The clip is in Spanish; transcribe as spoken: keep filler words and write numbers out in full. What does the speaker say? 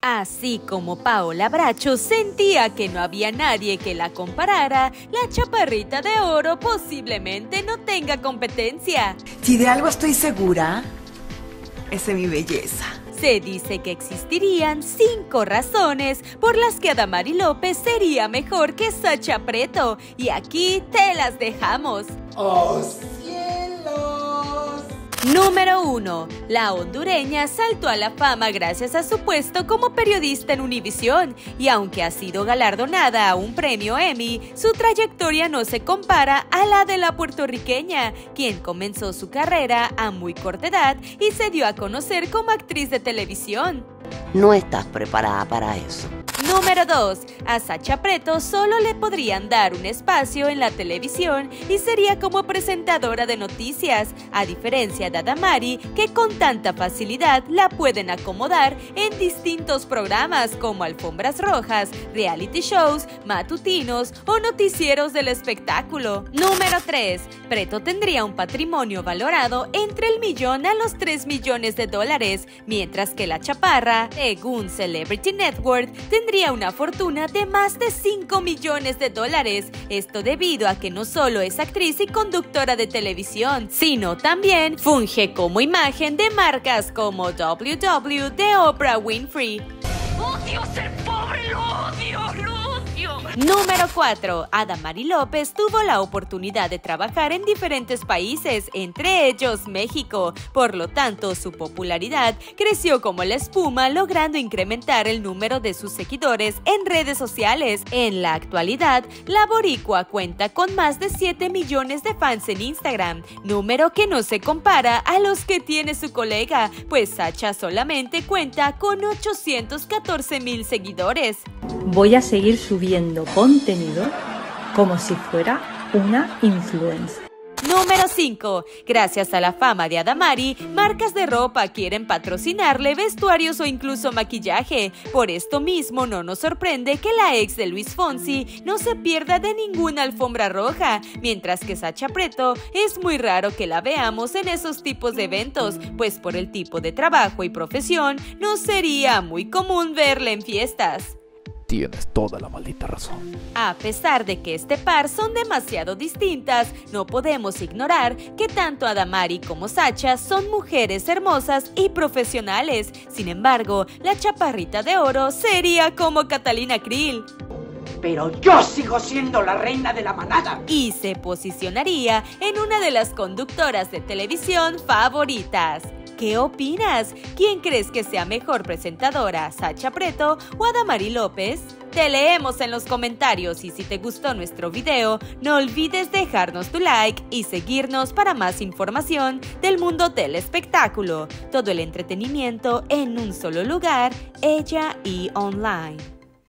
Así como Paola Bracho sentía que no había nadie que la comparara, la Chaparrita de Oro posiblemente no tenga competencia. Si de algo estoy segura, es de mi belleza. Se dice que existirían cinco razones por las que Adamari López sería mejor que Sacha Preto, y aquí te las dejamos. ¡Oh, cielos! Número uno. La hondureña saltó a la fama gracias a su puesto como periodista en Univisión, y aunque ha sido galardonada a un premio Emmy, su trayectoria no se compara a la de la puertorriqueña, quien comenzó su carrera a muy corta edad y se dio a conocer como actriz de televisión. No estás preparada para eso. Número dos. A Sacha Preto solo le podrían dar un espacio en la televisión y sería como presentadora de noticias, a diferencia de Adamari, que con tanta facilidad la pueden acomodar en distintos programas como alfombras rojas, reality shows, matutinos o noticieros del espectáculo. Número tres. Preto tendría un patrimonio valorado entre el millón a los tres millones de dólares, mientras que la Chaparra, según Celebrity Network, tendría una fortuna de más de cinco millones de dólares. Esto debido a que no solo es actriz y conductora de televisión, sino también funge como imagen de marcas como W W de Oprah Winfrey. ¡Odio ser pobre! ¡Lo odio! ¡Lo odio! Número cuatro. Adamari López tuvo la oportunidad de trabajar en diferentes países, entre ellos México. Por lo tanto, su popularidad creció como la espuma, logrando incrementar el número de sus seguidores en redes sociales. En la actualidad, la boricua cuenta con más de siete millones de fans en Instagram, número que no se compara a los que tiene su colega, pues Sacha solamente cuenta con ochocientos catorce mil seguidores. Voy a seguir subiendo contenido como si fuera una influencer. Número cinco. Gracias a la fama de Adamari, marcas de ropa quieren patrocinarle vestuarios o incluso maquillaje. Por esto mismo no nos sorprende que la ex de Luis Fonsi no se pierda de ninguna alfombra roja, mientras que Sacha Preto es muy raro que la veamos en esos tipos de eventos, pues por el tipo de trabajo y profesión no sería muy común verla en fiestas. Tienes toda la maldita razón. A pesar de que este par son demasiado distintas, no podemos ignorar que tanto Adamari como Sacha son mujeres hermosas y profesionales. Sin embargo, la Chaparrita de Oro sería como Catalina Krill. Pero yo sigo siendo la reina de la manada. Y se posicionaría en una de las conductoras de televisión favoritas. ¿Qué opinas? ¿Quién crees que sea mejor presentadora, Sacha Preto o Adamari López? Te leemos en los comentarios, y si te gustó nuestro video, no olvides dejarnos tu like y seguirnos para más información del mundo del espectáculo. Todo el entretenimiento en un solo lugar, Ella y Online.